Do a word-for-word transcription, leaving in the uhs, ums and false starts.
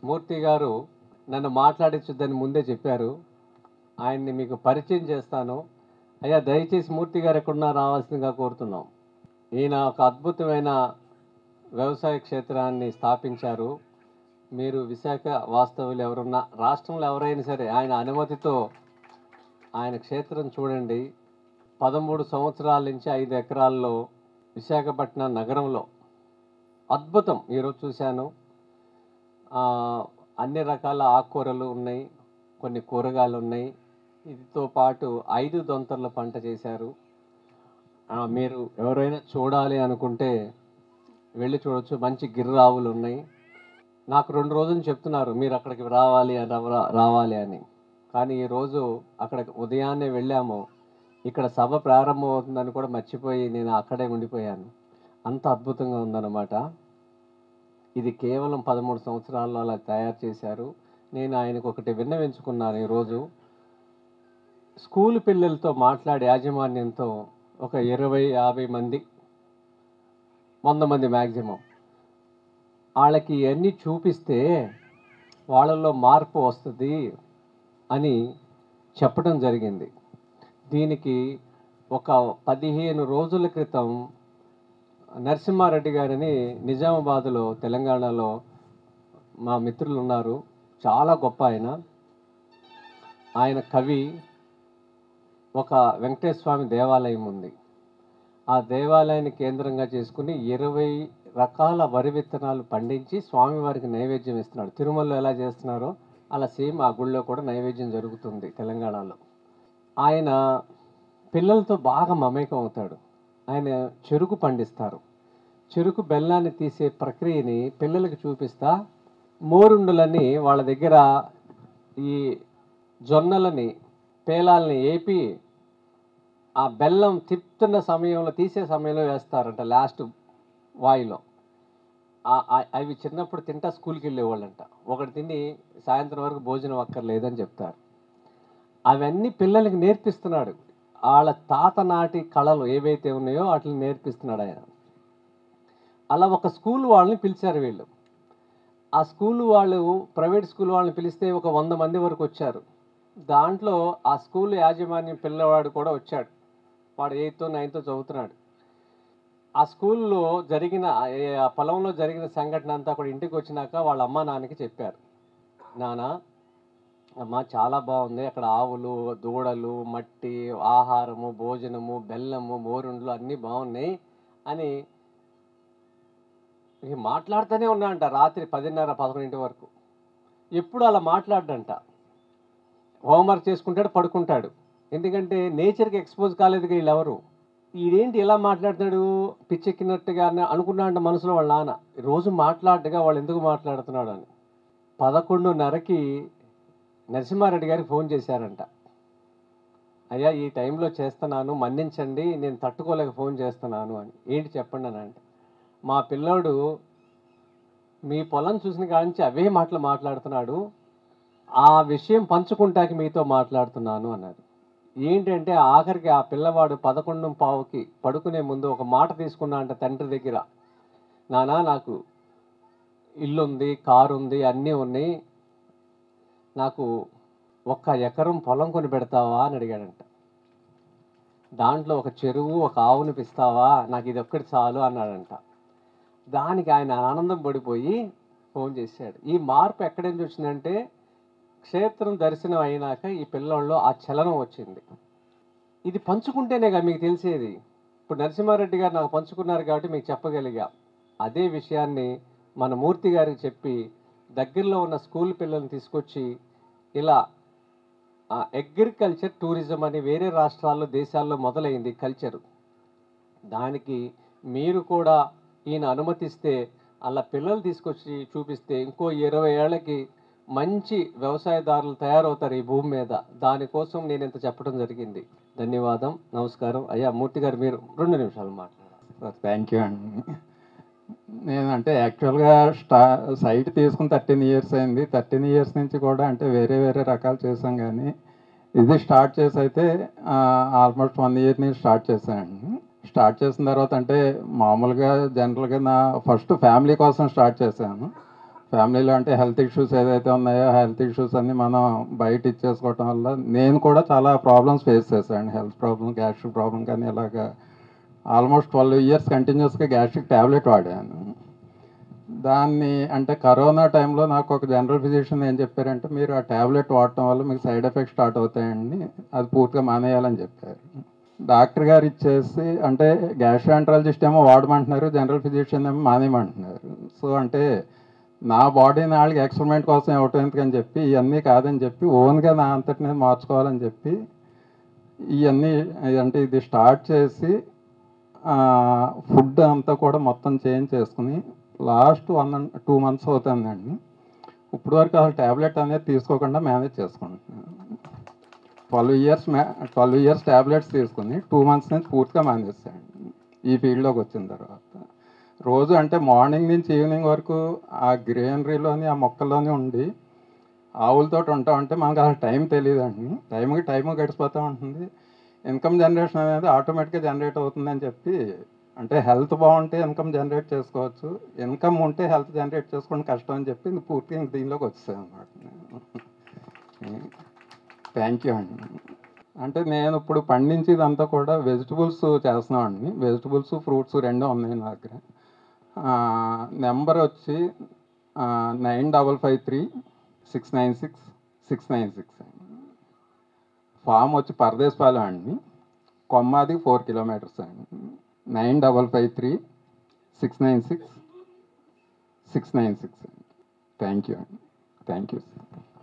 మూర్తి గారు నన్ను మాట్లాడించొద్దని ముందే చెప్పారు. ఆయన్ని మీకు పరిచయం చేస్తాను. అయ్యా దయచేసి మూర్తి గారు ఎక్కడున్నా రావాల్సిందిగా కోరుతున్నాం. ఈయన ఒక అద్భుతమైన వ్యవసాయ క్షేత్రాన్ని స్థాపించారు. మీరు విశాఖ వాస్తవులు ఎవరున్నా, రాష్ట్రంలో ఎవరైనా సరే ఆయన అనుమతితో ఆయన క్షేత్రం చూడండి. పదమూడు సంవత్సరాల నుంచి ఐదు ఎకరాల్లో విశాఖపట్నం నగరంలో అద్భుతం. ఈరోజు చూశాను. అన్ని రకాల ఆకుకూరలు ఉన్నాయి, కొన్ని కూరగాయలు ఉన్నాయి. ఇదితో పాటు ఐదు దొంతర్ల పంట చేశారు. మీరు ఎవరైనా చూడాలి అనుకుంటే వెళ్ళి చూడవచ్చు. మంచి గిర్రావులు ఉన్నాయి. నాకు రెండు రోజులు చెప్తున్నారు మీరు అక్కడికి రావాలి అని రావాలి అని. కానీ ఈరోజు అక్కడ ఉదయాన్నే వెళ్ళాము. ఇక్కడ సభ ప్రారంభం అవుతుందని కూడా మర్చిపోయి నేను అక్కడే ఉండిపోయాను. అంత అద్భుతంగా ఉందన్నమాట. ఇది కేవలం పదమూడు సంవత్సరాల్లో అలా తయారు చేశారు. నేను ఆయనకు ఒకటి విన్నవించుకున్నాను. ఈరోజు స్కూల్ పిల్లలతో మాట్లాడే యాజమాన్యంతో ఒక ఇరవై యాభై మంది వంద మంది మ్యాక్సిమం వాళ్ళకి ఇవన్నీ చూపిస్తే వాళ్ళల్లో మార్పు వస్తుంది అని చెప్పడం జరిగింది. దీనికి ఒక పదిహేను రోజుల క్రితం నరసింహారెడ్డి గారిని నిజామాబాద్లో తెలంగాణలో మా మిత్రులు ఉన్నారు. చాలా గొప్ప ఆయన. ఆయన కవి. ఒక వెంకటేశ్వర స్వామి దేవాలయం ఉంది. ఆ దేవాలయాన్ని కేంద్రంగా చేసుకుని ఇరవై రకాల వరి విత్తనాలు పండించి స్వామివారికి నైవేద్యం ఇస్తున్నాడు. తిరుమలలో ఎలా చేస్తున్నారో అలా సేమ్ ఆ గుళ్ళో కూడా నైవేద్యం జరుగుతుంది తెలంగాణలో. ఆయన పిల్లలతో బాగా మమేకం అవుతాడు. ఆయన చెరుకు పండిస్తారు. చెరుకు బెల్లాన్ని తీసే ప్రక్రియని పిల్లలకి చూపిస్తా మోరుండులని వాళ్ళ దగ్గర ఈ జొన్నలని పేలాలని ఏపి ఆ బెల్లం తిప్పుతున్న సమయంలో తీసే సమయంలో వేస్తారంట లాస్ట్ వాయిలో. అవి చిన్నప్పుడు తింటా స్కూల్కి వెళ్ళేవాళ్ళంట. ఒకటి తిని సాయంత్రం వరకు భోజనం అక్కర్లేదని చెప్తారు. అవన్నీ పిల్లలకి నేర్పిస్తున్నాడు. వాళ్ళ తాత నాటి కళలు ఏవైతే ఉన్నాయో వాటిని నేర్పిస్తున్నాడు ఆయన. అలా ఒక స్కూల్ వాళ్ళని పిలిచారు వీళ్ళు. ఆ స్కూల్ వాళ్ళు ప్రైవేట్ స్కూల్ వాళ్ళని పిలిస్తే ఒక వంద మంది వరకు వచ్చారు. దాంట్లో ఆ స్కూల్ యాజమాన్యం పిల్లవాడు కూడా వచ్చాడు. వాడు ఎయిత్ నైన్త్ చదువుతున్నాడు. ఆ స్కూల్లో జరిగిన ఆ పొలంలో జరిగిన సంఘటన అంతా కూడా ఇంటికి వచ్చినాక వాళ్ళ అమ్మ నాన్నకి చెప్పారు. నాన్న అమ్మ చాలా బాగుంది, అక్కడ ఆవులు దూడలు మట్టి ఆహారము భోజనము బెల్లము మోరుండ్లు అన్నీ బాగున్నాయి అని మాట్లాడుతూనే ఉన్నాడంట. రాత్రి పదిన్నర పదకొండింటి వరకు ఎప్పుడు అలా మాట్లాడంట. హోంవర్క్ చేసుకుంటాడు, పడుకుంటాడు. ఎందుకంటే నేచర్కి ఎక్స్పోజ్ కాలేదు వీళ్ళెవరు. ఈడేంటి ఇలా మాట్లాడుతున్నాడు పిచ్చెక్కినట్టుగా అనుకున్నాడంట మనసులో వాళ్ళ నాన్న. రోజు మాట్లాడగా వాళ్ళు ఎందుకు మాట్లాడుతున్నాడు అని. పదకొండున్నరకి నరసింహారెడ్డి గారికి ఫోన్ చేశారంట. అయ్యా ఈ టైంలో చేస్తున్నాను, మన్నించండి, నేను తట్టుకోలేక ఫోన్ చేస్తున్నాను అని. ఏంటి చెప్పండి అని అంటే, మా పిల్లోడు మీ పొలం చూసిన కాడి నుంచి అవే మాటలు మాట్లాడుతున్నాడు, ఆ విషయం పంచుకుంటాకి మీతో మాట్లాడుతున్నాను అన్నారు. ఏంటంటే ఆఖరికి ఆ పిల్లవాడు పదకొండు పావుకి పడుకునే ముందు ఒక మాట తీసుకున్నా అంట తండ్రి దగ్గర. నానా నాకు ఇల్లుంది, కారు ఉంది, అన్నీ ఉన్నాయి, నాకు ఒక్క ఎకరం పొలం కొని పెడతావా అని అడిగాడంట. దాంట్లో ఒక చెరువు ఒక ఆవుని పిస్తావా, నాకు ఇది ఒక్కటి చాలు అన్నాడంట. దానికి ఆయన ఆనందం పడిపోయి ఫోన్ చేశాడు. ఈ మార్పు ఎక్కడి నుంచి వచ్చిందంటే క్షేత్రం దర్శనం అయినాక ఈ పిల్లోళ్ళు ఆ చలనం వచ్చింది. ఇది పంచుకుంటేనేగా మీకు తెలిసేది. ఇప్పుడు నరసింహారెడ్డి గారు నాకు పంచుకున్నారు కాబట్టి మీకు చెప్పగలిగా. అదే విషయాన్ని మన మూర్తి గారికి చెప్పి దగ్గరలో ఉన్న స్కూల్ పిల్లల్ని తీసుకొచ్చి ఇలా అగ్రికల్చర్ టూరిజం అని వేరే రాష్ట్రాల్లో దేశాల్లో మొదలైంది కల్చరు. దానికి మీరు కూడా ఈయన అనుమతిస్తే అలా పిల్లలు తీసుకొచ్చి చూపిస్తే ఇంకో ఇరవై ఏళ్ళకి మంచి వ్యవసాయదారులు తయారవుతారు ఈ భూమి మీద. దానికోసం నేను ఇంత చెప్పడం జరిగింది. ధన్యవాదం, నమస్కారం. అయ్యా మూర్తి గారు మీరు రెండు నిమిషాలు మాట్లాడారు. థ్యాంక్ యూ అండి. నేను అంటే యాక్చువల్గా స్టా సైట్ తీసుకుని థర్టీన్ ఇయర్స్ అయింది. థర్టీన్ ఇయర్స్ నుంచి కూడా అంటే వేరే వేరే రకాలు చేసాం. కానీ ఇది స్టార్ట్ చేసి అయితే ఆల్మోస్ట్ వన్ ఇయర్ నుంచి స్టార్ట్ చేశానండి. స్టార్ట్ చేసిన తర్వాత అంటే మామూలుగా జనరల్గా నా ఫస్ట్ ఫ్యామిలీ కోసం స్టార్ట్ చేశాను. ఫ్యామిలీలో అంటే హెల్త్ ఇష్యూస్ ఏదైతే ఉన్నాయో హెల్త్ ఇష్యూస్ అన్ని మనం బయట ఇచ్చేసుకోవటం వల్ల నేను కూడా చాలా ప్రాబ్లమ్స్ ఫేస్ చేశాను. హెల్త్ ప్రాబ్లమ్, గ్యాస్ట్రిక్ ప్రాబ్లం, కానీ ఇలాగా ఆల్మోస్ట్ ట్వెల్వ్ ఇయర్స్ కంటిన్యూస్గా గ్యాస్ట్రిక్ ట్యాబ్లెట్ వాడాను. దాన్ని అంటే కరోనా టైంలో నాకు ఒక జనరల్ ఫిజిషియన్ ఏం చెప్పారంటే, మీరు ఆ ట్యాబ్లెట్ వాడటం వల్ల మీకు సైడ్ ఎఫెక్ట్స్ స్టార్ట్ అవుతాయండి, అది పూర్తిగా మానేయాలని చెప్పారు. డాక్టర్ గారు ఇచ్చేసి అంటే గ్యాస్ట్రాంట్రాలజిస్ట్ ఏమో వాడమంటున్నారు, జనరల్ ఫిజిషియన్ ఏమో మానేయమంటున్నారు. సో అంటే నా బాడీని వాళ్ళకి ఎక్స్పెరిమెంట్ కోసం ఇవ్వటం ఎందుకని చెప్పి ఇవన్నీ కాదని చెప్పి ఓన్గా నా అంతటి నేను మార్చుకోవాలని చెప్పి ఇవన్నీ అంటే ఇది స్టార్ట్ చేసి ఫుడ్ అంతా కూడా మొత్తం చేంజ్ చేసుకుని last one and two months అవుతుందండి. ఇప్పుడు వరకు అసలు ట్యాబ్లెట్ అనేది తీసుకోకుండా మేనేజ్ చేసుకుంటున్నాను. ట్వెల్వ్ ఇయర్స్ మ్యా ట్వెల్వ్ ఇయర్స్ ట్యాబ్లెట్స్ తీసుకుని టూ మంత్స్ నుంచి పూర్తిగా మానేస్తాను ఈ ఫీల్డ్లోకి వచ్చిన తర్వాత. రోజు అంటే మార్నింగ్ నుంచి ఈవినింగ్ వరకు ఆ గ్రీనరీలోని ఆ మొక్కల్లోనే ఉండి ఆవులతో ఉంటా ఉంటే మనకు అసలు టైం తెలియదండి. టైంకి టైము గడిచిపోతూ ఉంటుంది. ఇన్కమ్ జనరేషన్ అనేది ఆటోమేటిక్గా జనరేట్ అవుతుందని చెప్పి అంటే హెల్త్ బాగుంటే ఇన్కమ్ జనరేట్ చేసుకోవచ్చు, ఇన్కమ్ ఉంటే హెల్త్ జనరేట్ చేసుకోవడం కష్టం అని చెప్పి పూర్తిగా ఇంక దీనిలోకి వచ్చాను అనమాట. థ్యాంక్ యూ అండి. అంటే నేను ఇప్పుడు పండించేదంతా కూడా వెజిటబుల్స్ చేస్తున్నామండి. వెజిటబుల్స్, ఫ్రూట్స్ రెండు ఉన్నాయి నా దగ్గర. నెంబర్ వచ్చి nine double five three six nine six six nine six అండి. ఫామ్ వచ్చి పరదేశపాలెం అండి, కొమ్మాది ఫోర్ కిలోమీటర్స్ అండి. Nine double five three six nine six six nine six అండి. థ్యాంక్ యూ అండి. Thank you sir.